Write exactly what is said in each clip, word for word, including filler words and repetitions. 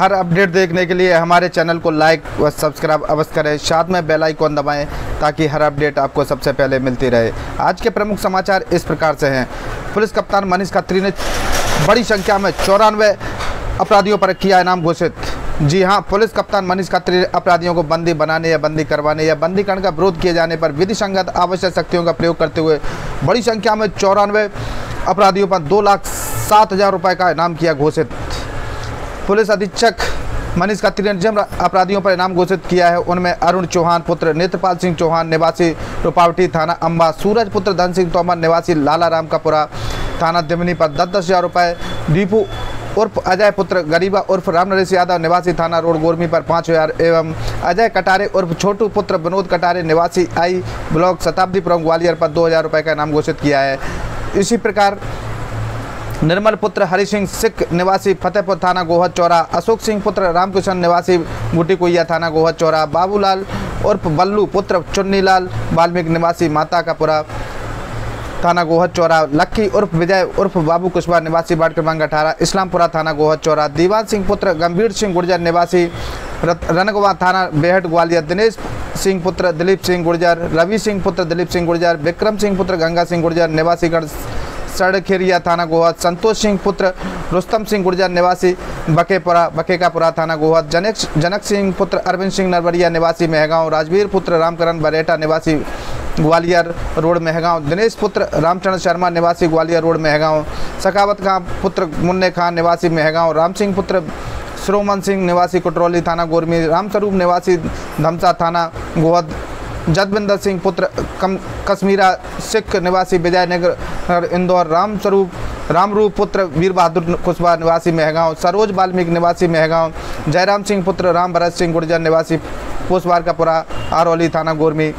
हर update देखने के लिए हमारे चैनल को लाइक व सब्सक्राइब अवश्य करें, साथ में बेल आइकॉन दबाएं ताकि हर अपडेट आपको सबसे पहले मिलती रहे। आज के प्रमुख समाचार इस प्रकार से हैं। पुलिस कप्तान मनीष खत्री ने बड़ी संख्या में चौरानवे अपराधियों पर किया इनाम घोषित। जी हां, पुलिस कप्तान मनीष खत्री ने अपराधियों को बंदी बनाने या बंदी करवाने या बंदीकरण का विरोध किए जाने पर विधि संगत आवश्यक शक्तियों का प्रयोग करते हुए बड़ी संख्या में चौरानवे अपराधियों पर दो लाख सात हजार रुपये का इनाम किया घोषित। पुलिस अधीक्षक मनीष खत्री ने जिन अपराधियों पर इनाम घोषित किया है उनमें अरुण चौहान पुत्र नेत्रपाल सिंह चौहान निवासी रुपावटी थाना अम्बा, सूरज पुत्र धन सिंह तोमर निवासी लाला राम कपुरा थाना दिमनी पर दस दस हजार रुपये, दीपू उर्फ अजय पुत्र गरीबा उर्फ राम नरेश यादव निवासी थाना रोड गोरमी पर पाँच हजार एवं अजय कटारे उर्फ छोटू पुत्र विनोद कटारे निवासी आई ब्लॉक शताब्दीपुरम ग्वालियर पर दो हजार रुपये का इनाम घोषित किया है। इसी प्रकार निर्मल पुत्र हरि सिंह सिख निवासी फतेहपुर थाना गोहद चौरा, अशोक सिंह पुत्र रामकिशन निवासी गुटी कुइया थाना गोहद चौरा, बाबूलाल उर्फ बल्लू पुत्र चुन्नीलाल वाल्मीकि निवासी माता का पुरा थाना गोहद चौरा, लक्की उर्फ विजय उर्फ बाबू कुशवाहा निवासी वार्ड क्रमांक अठारह इस्लामपुरा थाना गोहद चौरा, दीवान सिंह पुत्र गंभीर सिंह गुर्जर निवासी रनगवा थाना बेहट ग्वालियर, दिनेश सिंह पुत्र दिलीप सिंह गुर्जर, रवि सिंह पुत्र दिलीप सिंह गुर्जर, विक्रम सिंह पुत्र गंगा सिंह गुर्जर निवासीगढ़ सड़खेरिया थाना गोहद, संतोष सिंह पुत्र रुस्तम सिंह गुर्जर निवासी बकेपुरा बकेकापुरा थाना गोहद, जनक जनक सिंह पुत्र अरविंद सिंह नरवरिया निवासी महगांव, राजवीर पुत्र रामकरण बरेटा निवासी ग्वालियर रोड महगांव, दिनेश पुत्र रामचंद्र शर्मा निवासी ग्वालियर रोड महगांव, सखावत खां पुत्र मुन्ने खान निवासी महगांव, राम सिंह पुत्र श्रोमन सिंह निवासी कुटरौली थाना गोरमी, रामस्वरूप निवासी धमसा थाना गोहद, जदविंदर सिंह पुत्र कम कश्मीरा सिख निवासी विजयनगर इंदौर, रामस्वरूप रामरूप पुत्र वीर बहादुर कुशवाहा निवासी महगांव, सरोज वाल्मीकि निवासी महगांव, जयराम सिंह पुत्र राम भरत सिंह गुर्जर निवासी पोसवार का पुरा आरौली थाना गोरमी,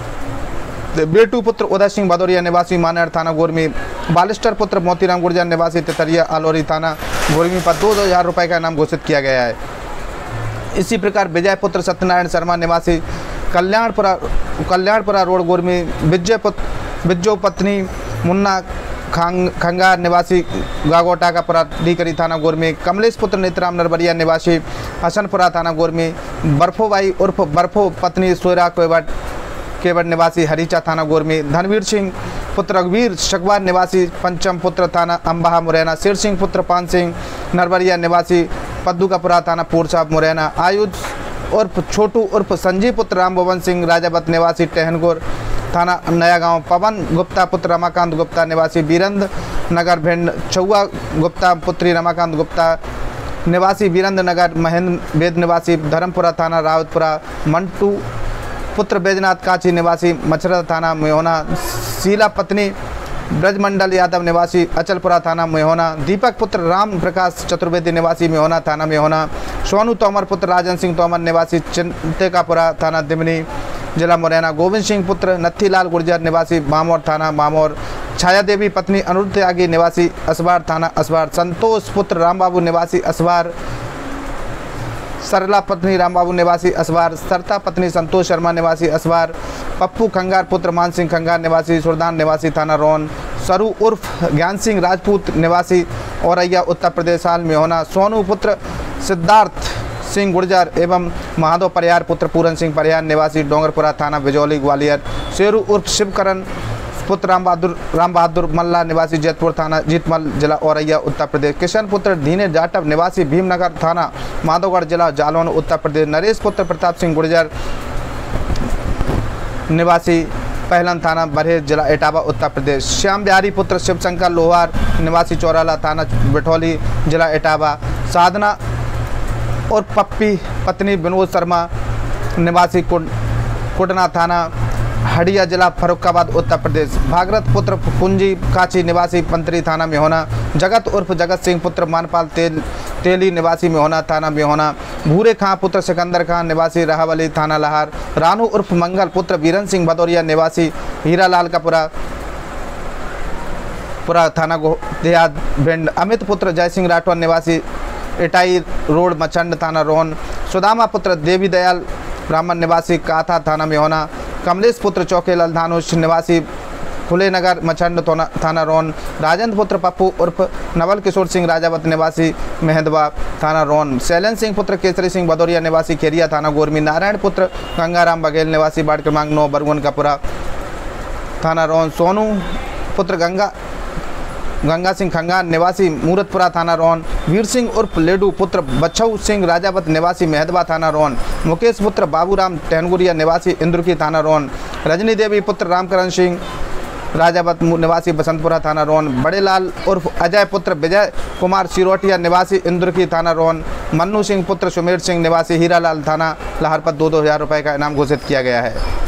बेटू पुत्र उदय सिंह भदौरिया निवासी मानहर थाना गोरमी, बालिस्टर पुत्र मोतीराम गुर्जर निवासी तितरिया आलोरी थाना गोरमी पर दो दो हजार रुपये का इनाम घोषित किया गया है। इसी प्रकार विजय पुत्र सत्यनारायण शर्मा निवासी कल्याणपुरा कल्याणपुरा रोड गोरमी, विजय पुत्र विज्जो पत्नी मुन्ना खांग खंगार निवासी गागोटा का पुरा डीकरी थाना गोरमी, कमलेश पुत्र नेत्राम नरवरिया निवासी हसनपुरा थाना गोरमी, बर्फोबाई उर्फ बर्फो पत्नी सोयरा केवट केवट निवासी हरीचा थाना गोरमी, धनवीर सिंह पुत्र रघुवीर शगवार निवासी पंचम पुत्र थाना अम्बाहा मुरैना, शेर सिंह पुत्र पान सिंह नरवरिया निवासी पद्दूकापुरा थाना पूरसाब मुरैना, आयुध उर्फ छोटू उर्फ संजीव पुत्र राम भवन सिंह राजावत निवासी टहनगोर थाना नया गांव, पवन गुप्ता पुत्र रमाकांत गुप्ता निवासी बीरंद नगर भिंड, चौआ गुप्ता पुत्री रमाकांत गुप्ता निवासी बीरंद नगर, महेंद्र वेद निवासी धर्मपुरा थाना रावतपुरा, मंटू पुत्र बैजनाथ काची निवासी मछरा थाना मेहोना, शीला पत्नी ब्रजमंडल यादव निवासी अचलपुरा थाना मेहोना, दीपक पुत्र राम प्रकाश चतुर्वेदी निवासी मेहोना थाना मेहोना, सोनू तोमर पुत्र राजन सिंह तोमर निवासी चिंतेकापुरा थाना दिमनी जिला मुरैना, गोविंद सिंह पुत्र नत्थीलाल गुर्जर निवासी मामौर थाना मामौर, छाया देवी पत्नी अनुरुद्ध त्यागी निवासी असवार थाना असवार, संतोष पुत्र रामबाबू निवासी असवार, सरला पत्नी रामबाबू निवासी असवार, सरता पत्नी संतोष शर्मा निवासी असवार, पप्पू खंगार पुत्र मान सिंह खंगार निवासी सुरदान निवासी थाना रोन, सरू उर्फ ज्ञान सिंह राजपूत निवासी औरैया उत्तर प्रदेश हाल में होना, सोनू पुत्र सिद्धार्थ सिंह गुर्जर एवं महादेव परियार पुत्र पूरन सिंह परियार निवासी डोंगरपुरा थाना बिजौली ग्वालियर, शेरू उर्फ शिवकरण पुत्र राम बहादुर राम बहादुर मल्ला निवासी जैतपुर थाना जीतमल जिला औरैया उत्तर प्रदेश, किशन पुत्र धीने जाटव निवासी भीमनगर थाना माधोगढ़ जिला जालौन उत्तर प्रदेश, नरेश पुत्र प्रताप सिंह गुर्जर निवासी पहलन थाना बरहेज जिला इटावा उत्तर प्रदेश, श्याम बिहारी पुत्र शिवशंकर लोहार निवासी चौराला थाना बिठौली जिला इटावा, साधना और पप्पी पत्नी विनोद शर्मा निवासी कुटना थाना हडिया जिला फरुखाबाद उत्तर प्रदेश, भागरथ पुत्र पुंजी काची निवासी पंतरी थाना में होना, जगत उर्फ जगत सिंह पुत्र मानपाल तेल तेली निवासी में होना थाना में होना, भूरे खां पुत्र सिकंदर खान निवासी राहवली थाना लहार, रानू उर्फ मंगल पुत्र बीरन सिंह भदौरिया निवासी हीरालाल का पुरा पुरा थाना देहात भिंड, अमित पुत्र जय सिंह राठौर निवासी इटाई रोड मचंड थाना रोहन, सुदामा पुत्र देवी दयाल ब्राह्मण निवासी काथा थाना में होना, कमलेश पुत्र चौकेलाल धानुष निवासी फुलेनगर मछंड थाना रोन, राजेंद्र पुत्र पप्पू उर्फ नवल किशोर सिंह राजावत निवासी मेहंदवा थाना रोन, शैलन सिंह पुत्र केसरी सिंह भदौरिया निवासी खेरिया थाना गोरमी, नारायण पुत्र गंगाराम बघेल निवासी वार्ड क्रमांक नौ बरगुन कपुरा थाना रोन, सोनू पुत्र गंगा गंगा सिंह खंगान निवासी मूरतपुरा थाना रोन, वीर सिंह उर्फ लेडू पुत्र बच्छऊ सिंह राजावत निवासी मेहदवा थाना रोन, मुकेश पुत्र बाबूराम टहनगुरिया निवासी इंद्रकी थाना रोन, रजनी देवी पुत्र रामकरण सिंह राजावत निवासी बसंतपुरा थाना रोन, बड़े लाल उर्फ अजय पुत्र विजय कुमार सिरोटिया निवासी इंद्रकी थाना रोन, मन्नू सिंह पुत्र सुमेर सिंह निवासी हीरालाल थाना लाहर पर दो दो हज़ार रुपये का इनाम घोषित किया गया है।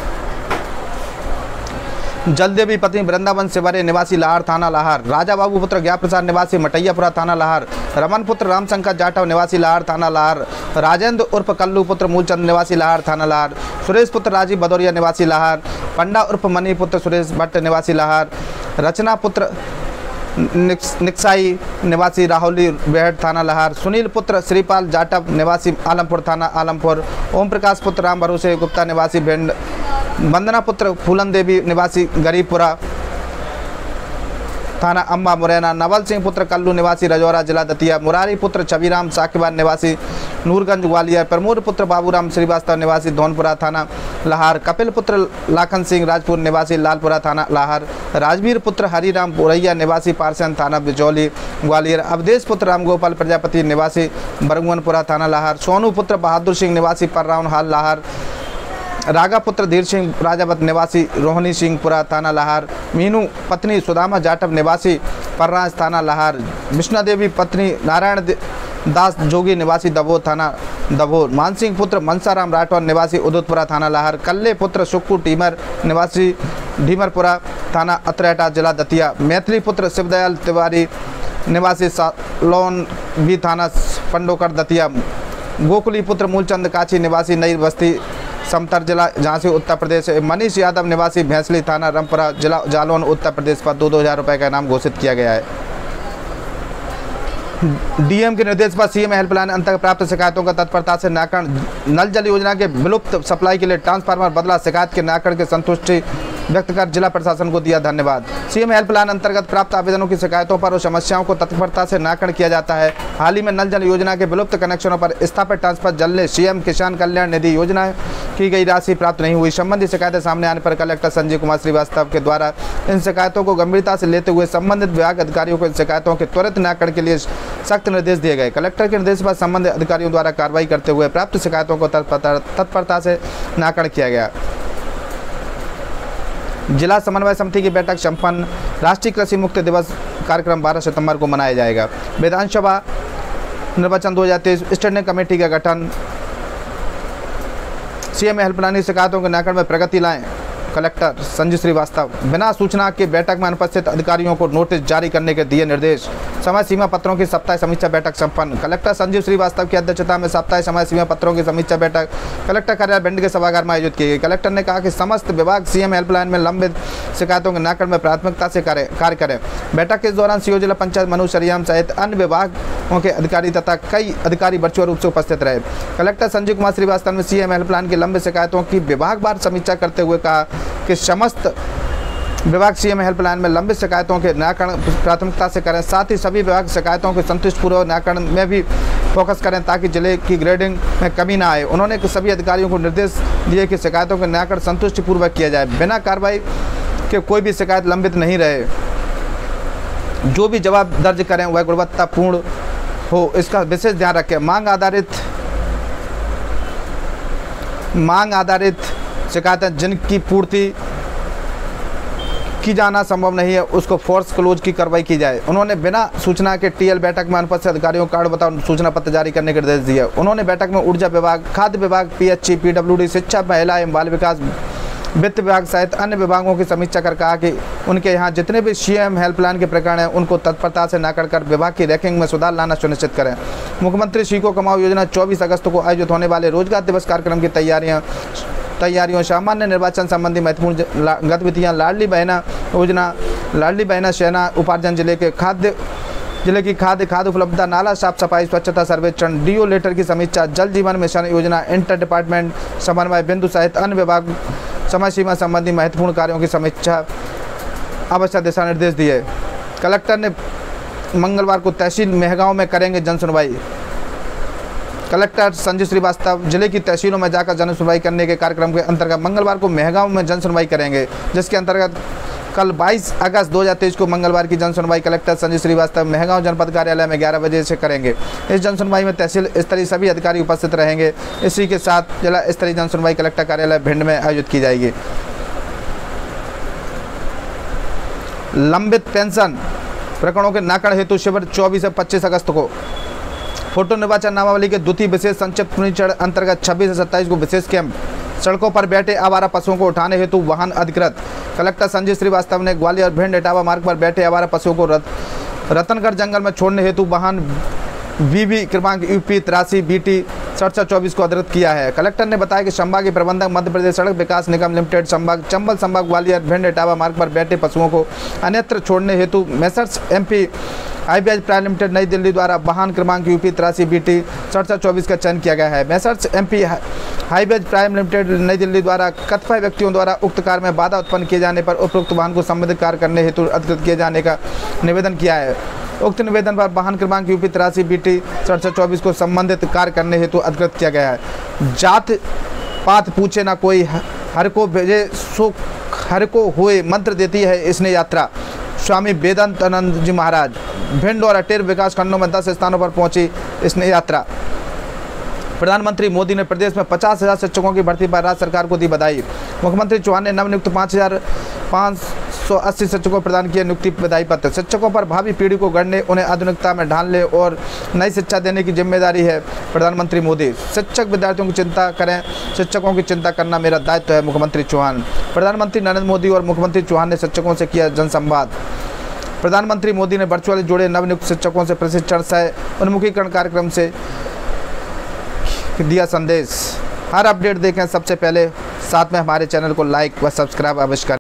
जलदेवी पत्नी वृंदावन सेवरे निवासी लाहर थाना लाहर, राजा बाबू पुत्र ज्ञा प्रसाद निवासी मटैयापुरा थाना लाहर, रमन पुत्र रामशंकर जाटव निवासी लाहर थाना लाहर, राजेंद्र उर्फ कल्लू पुत्र मूलचंद निवासी लाहर थाना लाहर, सुरेश पुत्र राजीव भदौरिया निवासी लाहर, पंडा उर्फ मनी पुत्र सुरेश भट्ट निवासी लाहर, रचना पुत्र निक्साई निवासी राहुली बेहट थाना लाहर, सुनील पुत्र श्रीपाल जाटव निवासी आलमपुर थाना आलमपुर, ओम प्रकाश पुत्र राम भरोसे गुप्ता निवासी भिंड, वंदना पुत्र फूलन देवी निवासी गरीबपुरा थाना अम्बा मुरैना, नवल सिंह पुत्र कल्लू निवासी रजौरा जिला दतिया, मुरारी पुत्र छबीराम साकिबान निवासी नूरगंज ग्वालियर, प्रमोद पुत्र बाबूराम श्रीवास्तव निवासी धौनपुरा थाना लाहर, कपिल पुत्र लाखन सिंह राजपुर निवासी लालपुरा थाना लाहर, राजवीर पुत्र हरिराम पुरैया निवासी पारसन थाना बिजौली ग्वालियर, अवधेश पुत्र रामगोपाल प्रजापति निवासी बरगुनपुरा थाना लाहर, सोनू पुत्र बहादुर सिंह निवासी परराउन हाल लाहर, रागा पुत्र धीर सिंह राजावत निवासी रोहिणी सिंहपुरा थाना लाहर, मीनू पत्नी सुदामा जाटव निवासी पर्राज थाना लाहर, विष्णु देवी पत्नी नारायण दास जोगी निवासी दबो थाना दबो, मानसिंह पुत्र मनसाराम राठौर निवासी उदयपुरा थाना लाहर, कल्ले पुत्र सुक्कू टीमर निवासी ढीमरपुरा थाना अतरेटा जिला दतिया, मैथिली पुत्र शिवदयाल तिवारी निवासी सालोन भी थाना पंडोकर दतिया, गोकुली पुत्र मूलचंद काची निवासी नई बस्ती समतर जिला झांसी उत्तर प्रदेश, मनीष यादव निवासी भैंसली थाना रामपुरा जिला जालौन उत्तर प्रदेश पर दो दो हज़ार रुपये का इनाम घोषित किया गया है। डीएम के निर्देश पर सीएम हेल्पलाइन अंतर्गत प्राप्त शिकायतों का तत्परता से निराकरण, नल जल योजना के विलुप्त सप्लाई के लिए ट्रांसफार्मर बदला, शिकायत के निराकरण की संतुष्टि व्यक्त कर जिला प्रशासन को दिया धन्यवाद। सीएम हेल्पलाइन अंतर्गत प्राप्त आवेदनों की शिकायतों पर और समस्याओं को तत्परता से निराकरण किया जाता है। हाल ही में नल जल योजना के विलुप्त कनेक्शनों पर स्थापित ट्रांसफर जलने सीएम किसान कल्याण निधि योजना की गई राशि प्राप्त नहीं हुई। संबंधी शिकायतें सामने आने पर कलेक्टर संजीव कुमार श्रीवास्तव के द्वारा इन शिकायतों को गंभीरता से लेते हुए संबंधित विभाग अधिकारियों को इन शिकायतों के त्वरित निराकरण के लिए सख्त निर्देश दिए गए। कलेक्टर के निर्देश पर संबंधित अधिकारियों द्वारा कार्रवाई करते हुए प्राप्त शिकायतों को तत्परता से निराकरण किया गया। जिला समन्वय समिति की बैठक संपन्न, राष्ट्रीय कृषि मुक्त दिवस कार्यक्रम बारह सितंबर को मनाया जाएगा। विधानसभा निर्वाचन दो हज़ार तेईस स्टैंडिंग कमेटी का गठन, सीएम हेल्पलाइन शिकायतों के निराकरण में प्रगति लाएं, कलेक्टर संजीव श्रीवास्तव। बिना सूचना के बैठक में अनुपस्थित अधिकारियों को नोटिस जारी करने के दिए निर्देश। समय सीमा पत्रों की साप्ताहिक समीक्षा बैठक संपन्न, कलेक्टर संजीव श्रीवास्तव की अध्यक्षता में साप्ताहिक समय सीमा पत्रों की समीक्षा बैठक कलेक्टर कार्यालय भिंड के सभागार में आयोजित की गई। कलेक्टर ने कहा कि समस्त विभाग सीएम हेल्पलाइन में लंबित शिकायतों के निराकरण में प्राथमिकता से कार्य करें। बैठक के दौरान सीओ जिला पंचायत मनु शरियाम सहित अन्य विभागों के अधिकारी तथा कई अधिकारी वर्चुअल रूप से उपस्थित रहे। कलेक्टर संजीव कुमार श्रीवास्तव ने सीएम हेल्पलाइन की लंबित शिकायतों की विभागवार समीक्षा करते हुए कहा कि समस्त विभाग सीएम हेल्पलाइन में लंबित शिकायतों के निराकरण प्राथमिकता से करें, साथ ही सभी विभाग शिकायतों के संतुष्टिपूर्वक निराकरण में भी फोकस करें ताकि जिले की ग्रेडिंग में कमी ना आए। उन्होंने सभी अधिकारियों को निर्देश दिए कि शिकायतों के निराकरण संतुष्टिपूर्वक किया जाए, बिना कार्रवाई के कोई भी शिकायत लंबित नहीं रहे। जो भी जवाब दर्ज करें वह गुणवत्तापूर्ण हो, इसका विशेष ध्यान रखें। मांग आधारित मांग आधारित शिकायतें जिनकी पूर्ति की जाना संभव नहीं है उसको फोर्स क्लोज की कार्रवाई की जाए। उन्होंने बिना सूचना के टीएल बैठक में अनुपस्थित अधिकारियों को कार्ड बताओ सूचना पत्र जारी करने के निर्देश दिए। उन्होंने बैठक में ऊर्जा विभाग, खाद्य विभाग, पीएचई, पीडब्ल्यूडी, शिक्षा, महिला एवं बाल विकास, वित्त विभाग सहित अन्य विभागों की समीक्षा कर कहा कि उनके यहाँ जितने भी सीएम हेल्पलाइन के प्रकरण हैं उनको तत्परता से निराकरण कर विभाग की रैंकिंग में सुधार लाना सुनिश्चित करें। मुख्यमंत्री सीखो कमाओ योजना चौबीस अगस्त को आयोजित होने वाले रोजगार दिवस कार्यक्रम की तैयारियां तैयारियों सामान्य निर्वाचन संबंधी महत्वपूर्ण गतिविधियां, लाडली बहना योजना, लाडली बहना सेना उपार्जन, जिले के खाद्य जिले की खाद्य खाद्य उपलब्धता, नाला साफ सफाई, स्वच्छता सर्वेक्षण, डीओ लेटर की समीक्षा, जल जीवन मिशन योजना, इंटर डिपार्टमेंट समन्वय बिंदु सहित अन्य विभाग समय सीमा संबंधी महत्वपूर्ण कार्यों की समीक्षा आवश्यक दिशा निर्देश दिए। कलेक्टर ने मंगलवार को तहसील मेहगांव में करेंगे जन सुनवाई। कलेक्टर संजय श्रीवास्तव जिले की तहसीलों में जाकर जन सुनवाई करने के कार्यक्रम के अंतर्गत मंगलवार को मेहगांव में जन सुनवाई करेंगे, जिसके अंतर्गत कल बाईस अगस्त दो हज़ार तेईस को मंगलवार की जन सुनवाई कलेक्टर संजय श्रीवास्तव मेहगांव जनपद कार्यालय में ग्यारह बजे से करेंगे। इस जन सुनवाई में तहसील स्तरीय सभी अधिकारी उपस्थित रहेंगे। इसी के साथ जिला स्तरीय जन सुनवाई कलेक्टर कार्यालय भिंड में आयोजित की जाएगी। लंबित पेंशन प्रकरणों के नाकड़ हेतु शिविर चौबीस से पच्चीस अगस्त को। फोटो निर्वाचन नामावली के द्वितीय विशेष संक्षिप्त पुनरीक्षण अंतर्गत छब्बीस से सत्ताईस को विशेष कैंप। सड़कों पर बैठे आवारा पशुओं को उठाने हेतु वाहन अधिकृत। कलेक्टर संजय श्रीवास्तव ने ग्वालियर भिंड इटावा मार्ग पर बैठे आवारा पशुओं को रत, रतनगढ़ जंगल में छोड़ने हेतु वाहन वीवी क्रमांक यूपी तिरासी बी टी सड़सठ चौबीस को अधिकृत किया है। कलेक्टर ने बताया कि संभागीय प्रबंधक मध्य प्रदेश सड़क विकास निगम लिमिटेड संभाग चंबल संभाग ग्वालियर भिंड इटावा मार्ग पर बैठे पशुओं को अन्यत्र छोड़ने हेतु messrs MP IBH private limited New Delhi द्वारा वाहन क्रमांक यूपी तिरासी बी टी सड़सठ चौबीस का चयन किया गया है। मेसर्स एमपी हाईबेज प्राइवेट लिमिटेड नई दिल्ली द्वारा कतिपय व्यक्तियों द्वारा उक्त कार्य में बाधा उत्पन्न किए जाने पर उपरोक्त वाहन को संबंधित कार्य करने हेतु अधिकृत किए जाने का निवेदन किया है। उक्त निवेदन पर वाहन क्रमांक यूपी तिरासी बी टी सड़सठ चौबीस को संबंधित कार्य करने हेतु अधिकृत किया गया है। जात पात पूछे ना कोई, हर को भेजे सो हर को हुए मंत्र देती है इसने यात्रा। स्वामी वेदांतानंद जी महाराज। भिंड और अटेर विकास खंडों में दस स्थानों पर पहुंची इसने यात्रा। प्रधानमंत्री मोदी ने प्रदेश में पचास हजार शिक्षकों की भर्ती पर राज्य सरकार को दी बधाई। मुख्यमंत्री चौहान ने नवनियुक्त पाँच हजार पाँच सौ अस्सी शिक्षकों को प्रदान किया नियुक्ति बधाई पत्र। शिक्षकों पर भावी पीढ़ी को गढ़ने, उन्हें आधुनिकता में ढालने और नई शिक्षा देने की जिम्मेदारी है प्रधानमंत्री मोदी। शिक्षक विद्यार्थियों की चिंता करें, शिक्षकों की चिंता करना मेरा दायित्व है, मुख्यमंत्री चौहान। प्रधानमंत्री नरेंद्र मोदी और मुख्यमंत्री चौहान ने शिक्षकों से किया जनसंवाद। प्रधानमंत्री मोदी ने वर्चुअली जुड़े नवनियुक्त शिक्षकों से प्रशिक्षण सह उन्मुखीकरण कार्यक्रम से दिया संदेश। हर अपडेट देखें सबसे पहले, साथ में हमारे चैनल को लाइक व सब्सक्राइब अवश्य करें।